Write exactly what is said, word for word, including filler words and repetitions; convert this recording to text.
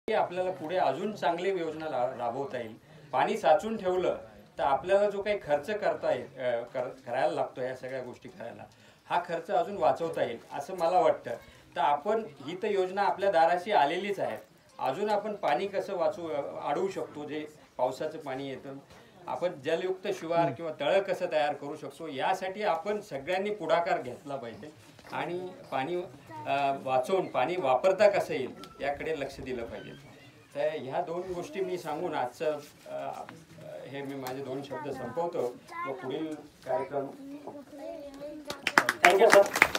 आपल्याला पुढे अजून चांगली योजना राबवता येईल। पाणी साचून ठेवलं तर आपल्याला जो काही खर्च करता येईल करायला लागतो या सगळ्या गोष्टी करायला, हा खर्च अजून वाचवता येईल असं मला वाटतं। तर आपण ही तर योजना आपल्या दाराशी आलेलीच आहे, अजून आपण पाणी कसं वाचू अडवू शकतो, जे पावसाचं पाणी येतं, आपण जलयुक्त शिवार किंवा तळं कसं तयार करू शकतो, यासाठी आपण सगळ्यांनी पुढाकार घेतला पाहिजे आणि पाणी वाचवून पाणी वापरता कसं येईल याकडे लक्ष दिलं पाहिजे। तर ह्या दोन गोष्टी मी सांगून आजचं हे मी माझे दोन शब्द संपवतो व पुढील कार्यक्रम थँक्यू सर।